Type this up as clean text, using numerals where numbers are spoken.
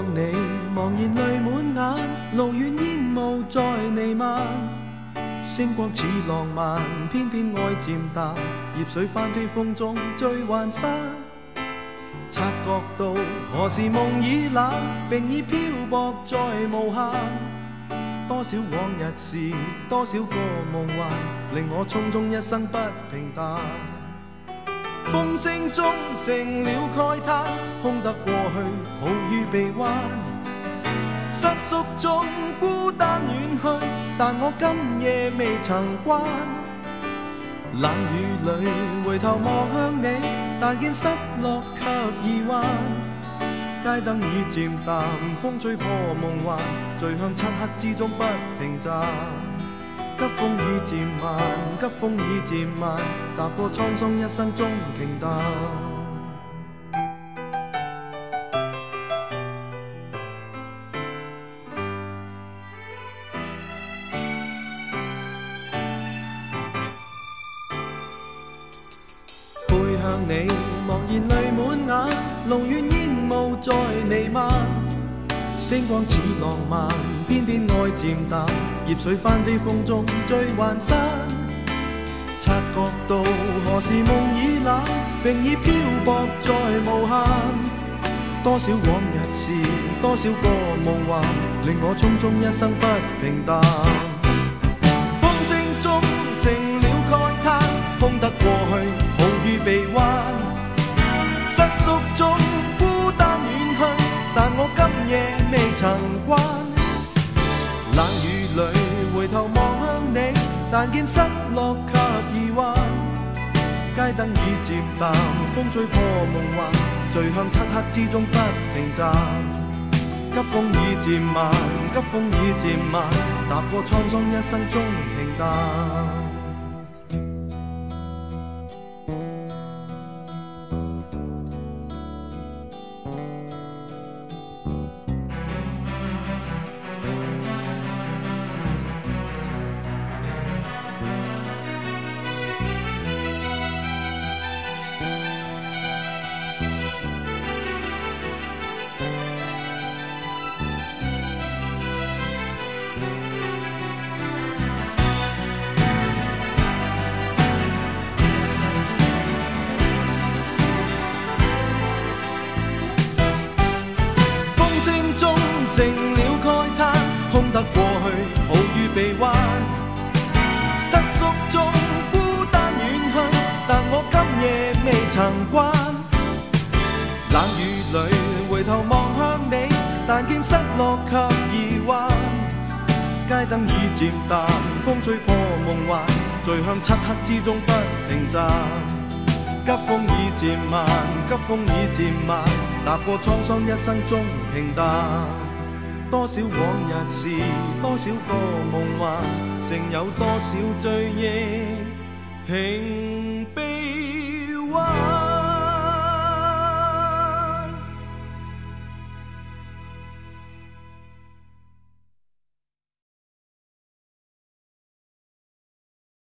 你，茫然淚滿眼，路遠煙霧在彌漫，星光似浪漫，偏偏愛漸淡，葉水翻飛風中最還山。察覺到何時夢已冷，並已漂泊在無限。多少往日事，多少個夢幻，令我匆匆一生不平淡。風聲中成了慨嘆，空得過去好於臂彎。失宿中孤單遠去，但我今夜未曾關。冷雨裏回頭望向你，但見失落卻疑幻。街燈已漸淡，風吹破夢幻，醉向漆黑之中不停站。急風已漸慢，急風已漸慢，踏過滄桑一生中平淡。背向你，茫然淚滿眼，路遠煙霧在彌漫，星光似浪漫，偏偏愛漸淡，葉水翻飛風中最還山。察覺到何時夢已冷，並已漂泊在無限。多少往日事，多少個夢幻，令我匆匆一生不平淡。風聲中成了慨嘆，空得過去好於臂彎。失宿中孤單遠去，但我今夜未曾關。冷雨裏回頭望向你，但見失落卻疑幻。街燈已漸淡，風吹破夢幻，醉向漆黑之中不停站。急風已漸慢，急風已漸慢，踏過滄桑一生中平淡。成了慨嘆，空得過去好於臂彎。失宿中孤單遠去，但我今夜未曾關。冷雨裏回頭望向你，但見失落卻疑幻。街燈已漸淡，風吹破夢幻，醉向漆黑之中不停站。急風已漸慢，急風已漸慢，踏過滄桑一生中平淡。多少往日事，多少個夢幻，剩有多少追憶平